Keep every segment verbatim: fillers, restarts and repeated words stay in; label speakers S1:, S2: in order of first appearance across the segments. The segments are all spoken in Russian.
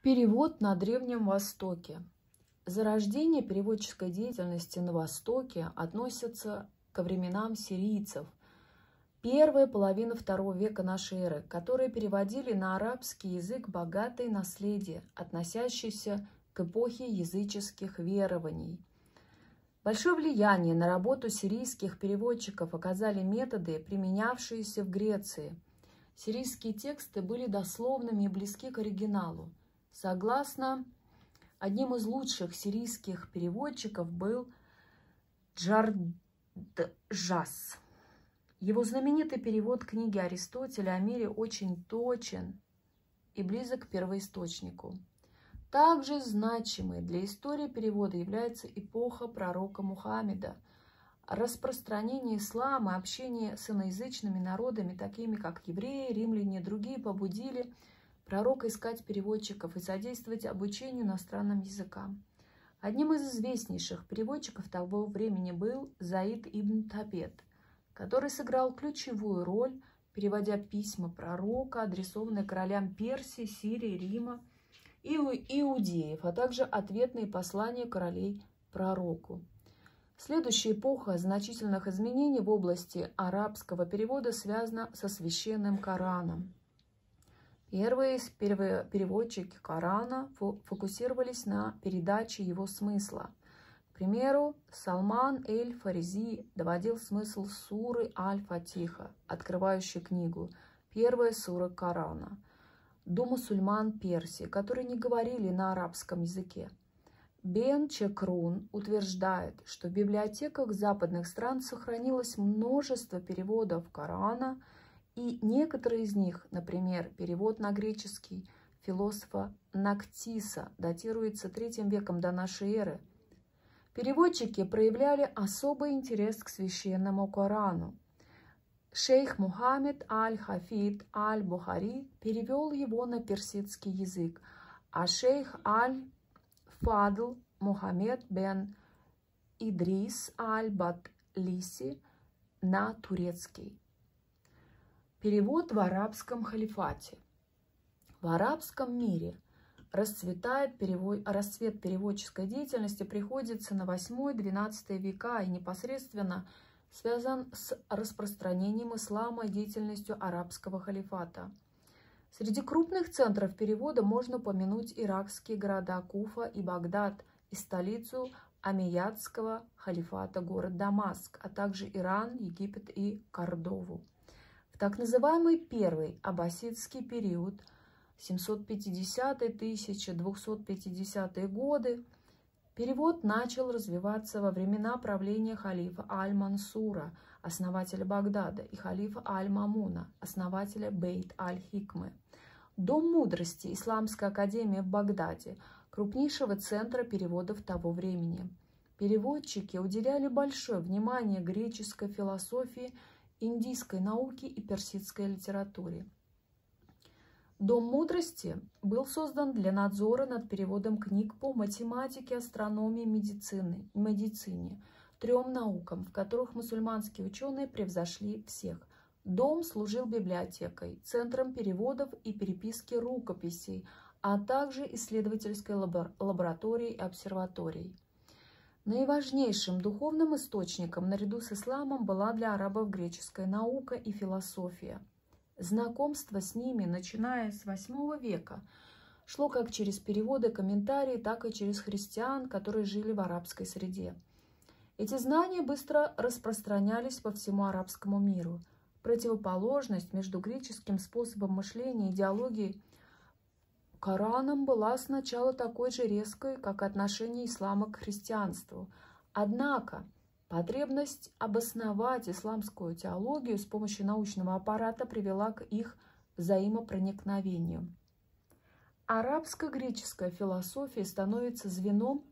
S1: Перевод на Древнем Востоке. Зарождение переводческой деятельности на Востоке относится ко временам сирийцев, первая половина второго века нашей эры, которые переводили на арабский язык богатое наследие, относящееся к эпохе языческих верований. Большое влияние на работу сирийских переводчиков оказали методы, применявшиеся в Греции. Сирийские тексты были дословными и близки к оригиналу. Согласно одним из лучших сирийских переводчиков был Джарджас. Его знаменитый перевод книги Аристотеля о мире очень точен и близок к первоисточнику. Также значимой для истории перевода является эпоха пророка Мухаммеда. Распространение ислама и общение с иноязычными народами, такими как евреи, римляне и другие, побудили пророка искать переводчиков и содействовать обучению иностранным языкам. Одним из известнейших переводчиков того времени был Заид ибн Табет, который сыграл ключевую роль, переводя письма пророка, адресованные королям Персии, Сирии, Рима и иудеев, а также ответные послания королей пророку. Следующая эпоха значительных изменений в области арабского перевода связана со священным Кораном. Первые переводчики Корана фокусировались на передаче его смысла. К примеру, Салман эль-Фаризи доводил смысл суры Аль-Фатиха, открывающей книгу, первая сура Корана, до мусульман Персии, которые не говорили на арабском языке. Бен Чекрун утверждает, что в библиотеках западных стран сохранилось множество переводов Корана, и некоторые из них, например, перевод на греческий философа Нактиса, датируется третьим веком до нашей эры. Переводчики проявляли особый интерес к священному Корану. Шейх Мухаммед аль-Хафид аль-Бухари перевел его на персидский язык, а шейх аль-Фадл Мухаммед бен Идрис аль-Батлиси на турецкий. Перевод в арабском халифате. В арабском мире расцветает перевод, расцвет переводческой деятельности приходится на восьмой-двенадцатый века и непосредственно связан с распространением ислама и деятельностью арабского халифата. Среди крупных центров перевода можно упомянуть иракские города Куфа и Багдад и столицу Омейядского халифата город Дамаск, а также Иран, Египет и Кордову. В так называемый первый аббасидский период семьсот пятидесятые — тысяча двести пятидесятые годы перевод начал развиваться во времена правления халифа Аль-Мансура, основателя Багдада, и халифа Аль-Мамуна, основателя Бейт-аль-Хикмы. Дом мудрости, Исламская академия в Багдаде, крупнейшего центра переводов того времени. Переводчики уделяли большое внимание греческой философии, индийской науке и персидской литературе. Дом мудрости был создан для надзора над переводом книг по математике, астрономии, медицине, медицине, трем наукам, в которых мусульманские ученые превзошли всех. Дом служил библиотекой, центром переводов и переписки рукописей, а также исследовательской лабораторией и обсерваторией. Наиважнейшим духовным источником наряду с исламом была для арабов греческая наука и философия. Знакомство с ними, начиная с восьмого века, шло как через переводы, комментарии, так и через христиан, которые жили в арабской среде. Эти знания быстро распространялись по всему арабскому миру. Противоположность между греческим способом мышления и идеологией Кораном была сначала такой же резкой, как отношение ислама к христианству. Однако потребность обосновать исламскую теологию с помощью научного аппарата привела к их взаимопроникновению. Арабско-греческая философия становится звеном,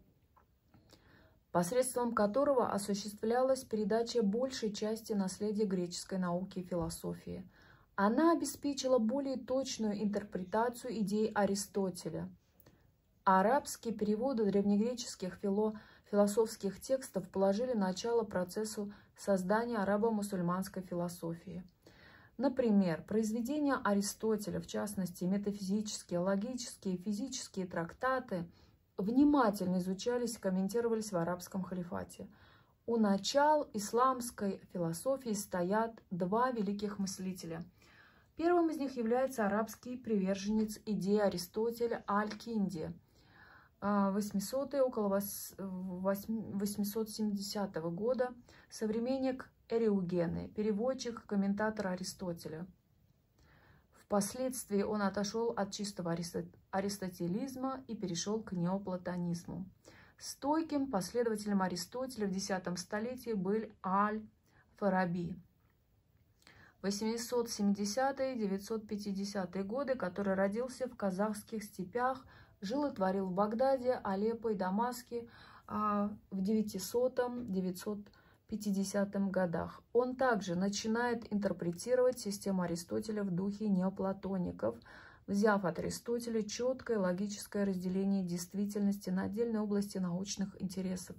S1: посредством которого осуществлялась передача большей части наследия греческой науки и философии. Она обеспечила более точную интерпретацию идей Аристотеля. Арабские переводы древнегреческих фило философских текстов положили начало процессу создания арабо-мусульманской философии. Например, произведения Аристотеля, в частности, метафизические, логические, физические трактаты, внимательно изучались и комментировались в арабском халифате. У начал исламской философии стоят два великих мыслителя. Первым из них является арабский приверженец идеи Аристотеля Аль-Кинди, восьмисотые, около восьмисот семидесятого года, современник Эриугены, переводчик, комментатор Аристотеля. Впоследствии он отошел от чистого аристотелизма и перешел к неоплатонизму. Стойким последователем Аристотеля в десятом столетии был Аль-Фараби. восемьсот семидесятые — девятьсот пятидесятые годы, который родился в казахских степях, жил и творил в Багдаде, Алеппо и Дамаске а в девятисотом — девятьсот пятидесятых годах. Он также начинает интерпретировать систему Аристотеля в духе неоплатоников, взяв от Аристотеля четкое логическое разделение действительности на отдельные области научных интересов.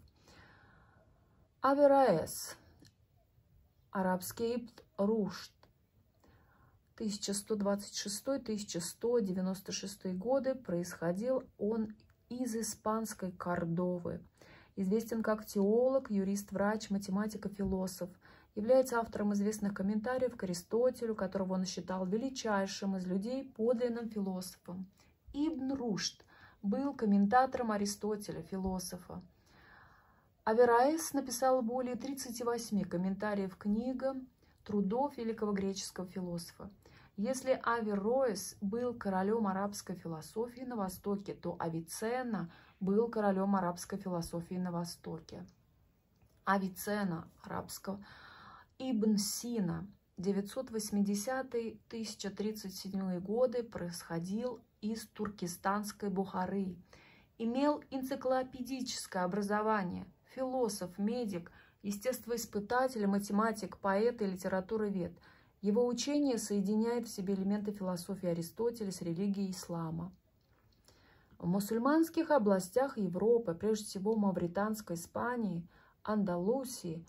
S1: Авераэс, арабский Ибн Рушд, тысяча сто двадцать шестой — тысяча сто девяносто шестой годы, происходил он из испанской Кордовы. Известен как теолог, юрист, врач, математик и философ. Является автором известных комментариев к Аристотелю, которого он считал величайшим из людей, подлинным философом. Ибн Рушд был комментатором Аристотеля, философа. Авераэс написал более тридцати восьми комментариев к книгам трудов великого греческого философа. Если Авероэс был королем арабской философии на Востоке, то Авиценна был королем арабской философии на Востоке. Авиценна арабского. Ибн Сина, девятьсот восьмидесятые — тысяча тридцать седьмые годы, происходил из туркестанской Бухары. Имел энциклопедическое образование, философ, медик, естествоиспытатель, математик, поэт и литературовед. Его учение соединяет в себе элементы философии Аристотеля с религией ислама. В мусульманских областях Европы, прежде всего Мавританской Испании, Андалусии,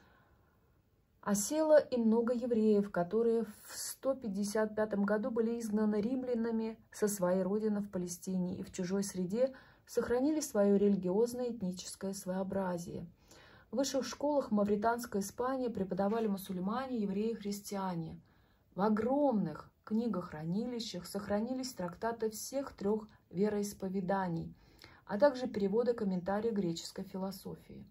S1: осело и много евреев, которые в сто пятьдесят пятом году были изгнаны римлянами со своей родины в Палестине и в чужой среде сохранили свое религиозное и этническое своеобразие. В высших школах Мавританской Испании преподавали мусульмане, евреи и христиане. В огромных книгохранилищах сохранились трактаты всех трех вероисповеданий, а также переводы комментариев греческой философии.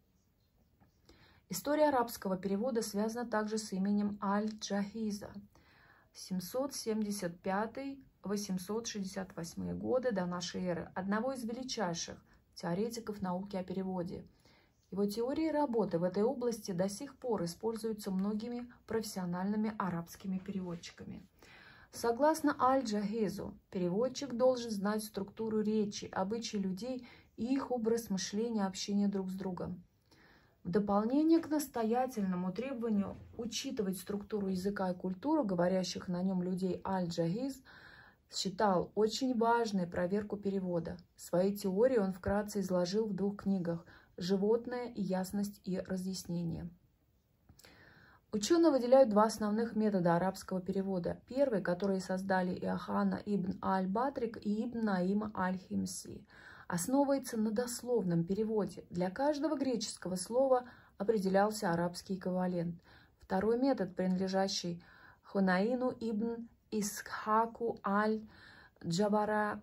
S1: История арабского перевода связана также с именем Аль-Джахиза. семьсот семьдесят пятый — восемьсот шестьдесят восьмые годы до нашей эры, одного из величайших теоретиков науки о переводе. Его теории и работы в этой области до сих пор используются многими профессиональными арабскими переводчиками. Согласно Аль-Джахизу, переводчик должен знать структуру речи, обычаи людей и их образ мышления, общения друг с другом. В дополнение к настоятельному требованию учитывать структуру языка и культуру говорящих на нем людей, Аль-Джахиз считал очень важной проверку перевода. Свои теории он вкратце изложил в двух книгах «Животное и ясность и разъяснение». Ученые выделяют два основных метода арабского перевода. Первый, который создали Иоханна ибн Аль-Батрик и ибн Наима Аль-Химси, основывается на дословном переводе. Для каждого греческого слова определялся арабский эквивалент. Второй метод, принадлежащий Хунаину ибн Исхаку Аль-Джавахири,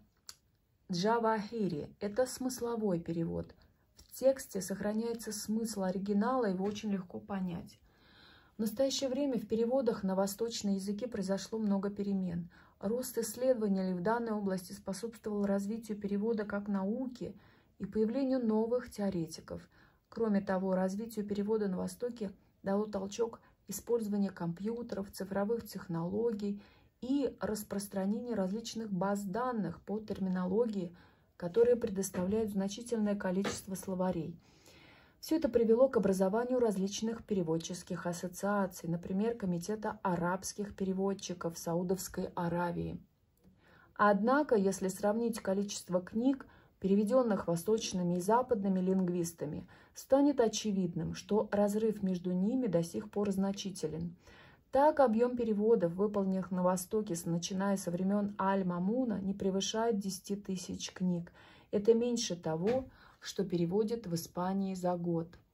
S1: это смысловой перевод. В тексте сохраняется смысл оригинала, его очень легко понять. В настоящее время в переводах на восточные языки произошло много перемен. Рост исследований в данной области способствовал развитию перевода как науки и появлению новых теоретиков. Кроме того, развитию перевода на Востоке дало толчок использование компьютеров, цифровых технологий и распространение различных баз данных по терминологии, которые предоставляют значительное количество словарей. Все это привело к образованию различных переводческих ассоциаций, например, Комитета арабских переводчиков Саудовской Аравии. Однако, если сравнить количество книг, переведенных восточными и западными лингвистами, станет очевидным, что разрыв между ними до сих пор значителен. Так, объем переводов, выполненных на Востоке, начиная со времен Аль-Мамуна, не превышает десяти тысяч книг. Это меньше того, что переводят в Испании за год.